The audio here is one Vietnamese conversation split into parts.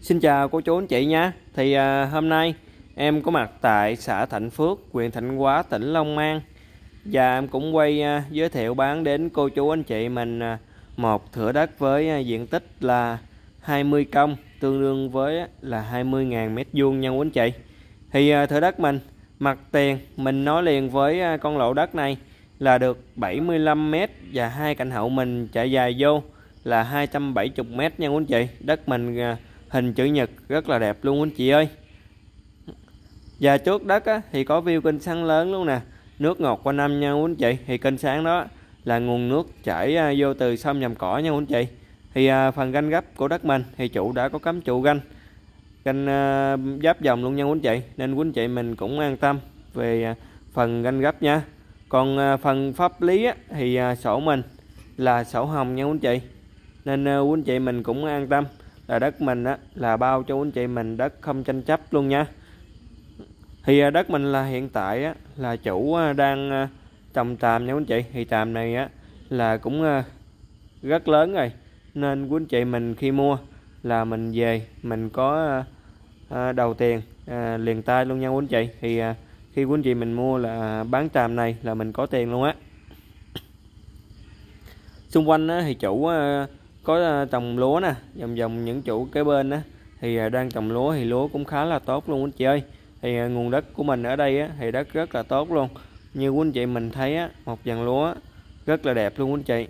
Xin chào cô chú anh chị nha. Hôm nay em có mặt tại xã Thạnh Phước, huyện Thạnh Hóa, tỉnh Long An. Và em cũng quay giới thiệu bán đến cô chú anh chị mình một thửa đất với diện tích là 20 công, tương đương với là 20.000 mét vuông nha quý anh chị. Thửa đất mình mặt tiền mình nối liền với con lộ đất này là được 75 mét và hai cạnh hậu mình chạy dài vô là 270 mét nha quý anh chị. Đất mình hình chữ nhật rất là đẹp luôn anh chị ơi. Và trước đất thì có view kênh sáng lớn luôn nè, nước ngọt qua năm nha anh chị. Kênh sáng đó là nguồn nước chảy vô từ sông Nhầm Cỏ nha anh chị. Phần ganh gấp của đất mình thì chủ đã có cắm trụ ganh giáp dòng luôn nha anh chị, nên quý anh chị mình cũng an tâm về phần ganh gấp nha. Còn phần pháp lý thì sổ mình là sổ hồng nha anh chị, nên quý anh chị mình cũng an tâm là đất mình là bao cho anh chị mình đất không tranh chấp luôn nha. Đất mình là hiện tại là chủ đang trồng tàm nha anh chị. Tàm này là cũng rất lớn rồi, nên quý anh chị mình khi mua là mình về mình có đầu tiền liền tay luôn nha quý anh chị. Khi quý anh chị mình mua là bán tàm này là mình có tiền luôn á. Xung quanh thì chủ có trồng lúa nè, vòng những chủ kế bên thì đang trồng lúa, thì lúa cũng khá là tốt luôn anh chị ơi. Nguồn đất của mình ở đây thì đất rất là tốt luôn, như quý anh chị mình thấy một dàn lúa rất là đẹp luôn anh chị.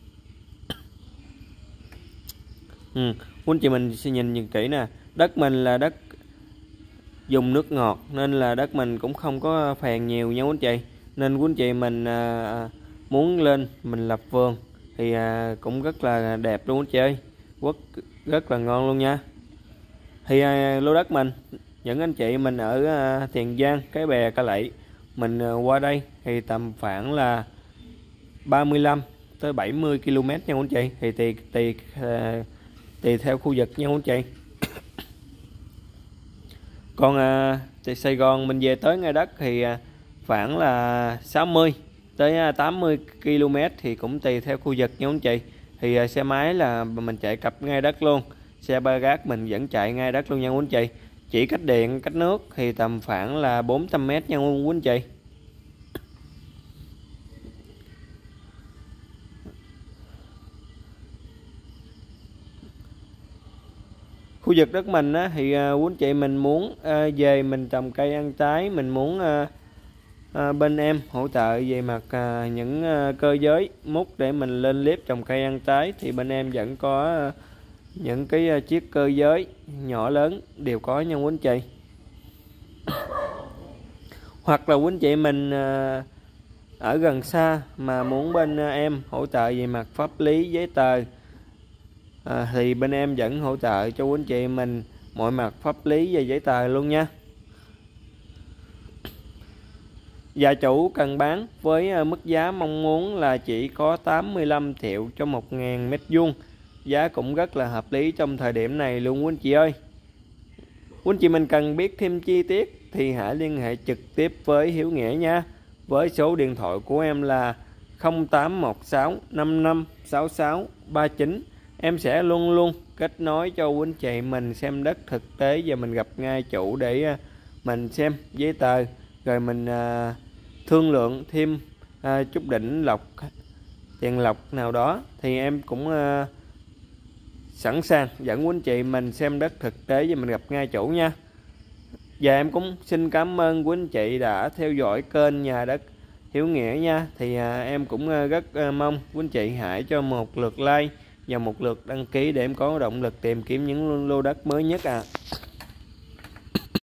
Quý anh chị mình sẽ nhìn kỹ nè, đất mình là đất dùng nước ngọt nên là đất mình cũng không có phèn nhiều nha quý anh chị, nên quý anh chị mình muốn lên mình lập vườn thì cũng rất là đẹp luôn anh chị ơi, rất là ngon luôn nha. Lô đất mình những anh chị mình ở Tiền Giang, Cái Bè, Cai Lậy mình qua đây thì tầm khoảng là 35 tới 70 km nha anh chị, thì tùy theo khu vực nha anh chị. Còn từ Sài Gòn mình về tới ngay đất thì khoảng là 60 tới 80 km, thì cũng tùy theo khu vực nha anh chị. Xe máy là mình chạy cặp ngay đất luôn, xe ba gác mình vẫn chạy ngay đất luôn nha anh chị. Chỉ cách điện cách nước thì tầm khoảng là 400 m nha quý anh chị. Khu vực đất mình thì quý anh chị mình muốn về mình trồng cây ăn trái, mình muốn bên em hỗ trợ về mặt những cơ giới múc để mình lên clip trồng cây ăn trái, thì bên em vẫn có những cái chiếc cơ giới nhỏ lớn đều có nha quý anh chị. Hoặc là quý anh chị mình ở gần xa mà muốn bên em hỗ trợ về mặt pháp lý giấy tờ thì bên em vẫn hỗ trợ cho quý anh chị mình mọi mặt pháp lý và giấy tờ luôn nha. Gia chủ cần bán với mức giá mong muốn là chỉ có 85 triệu cho 1.000 mét vuông. Giá cũng rất là hợp lý trong thời điểm này luôn quý anh chị ơi. Quý anh chị mình cần biết thêm chi tiết thì hãy liên hệ trực tiếp với Hiếu Nghĩa nha. Với số điện thoại của em là 0816 55 66 39. Em sẽ luôn luôn kết nối cho quý anh chị mình xem đất thực tế và mình gặp ngay chủ để mình xem giấy tờ, rồi mình thương lượng thêm chút đỉnh lọc, tiền lọc nào đó, thì em cũng sẵn sàng dẫn quý anh chị mình xem đất thực tế và mình gặp ngay chủ nha. Và em cũng xin cảm ơn quý anh chị đã theo dõi kênh Nhà Đất Hiếu Nghĩa nha. Em cũng rất mong quý anh chị hãy cho một lượt like và một lượt đăng ký để em có động lực tìm kiếm những lô đất mới nhất